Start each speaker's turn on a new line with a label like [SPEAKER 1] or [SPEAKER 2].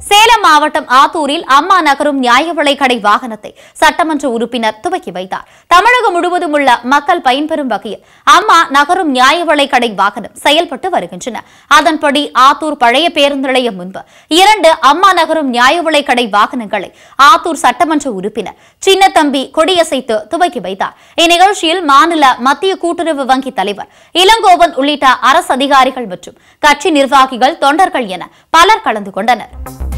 [SPEAKER 1] சேலம் மாவட்டம் ஆத்தூரில் அம்மா நகரும் நியாய விலைக் கடை வாகனத்தை சட்டமன்ற உறுப்பினர் துவக்கி வைத்தார். தமிழகம் முழுவதும் உள்ள மக்கள் பயன்பெறும் வகையில் அம்மா நகரும் நியாய விலைக் கடை வாகனம் செயல்பட்டு வருகின்றன. அதன்படி ஆத்தூர் பழைய பேருந்து நிலையம் முன்பு 2 அம்மா நகரும் நியாய விலைக் கடை வாகனங்களை ஆத்தூர் சட்டமன்ற உறுப்பினர் சின்னத்தம்பி கொடியசைத்து துவக்கி வைத்தார். இந்நிகழ்ச்சியில் மாநில மத்திய கூட்டுறவு வங்கி தலைவர் இளங்கோவன் உள்ளிட்ட அரசு அதிகாரிகள் மற்றும் கட்சி நிர்வாகிகள், தொண்டர்கள் என பலர் கலந்து கொண்டனர்.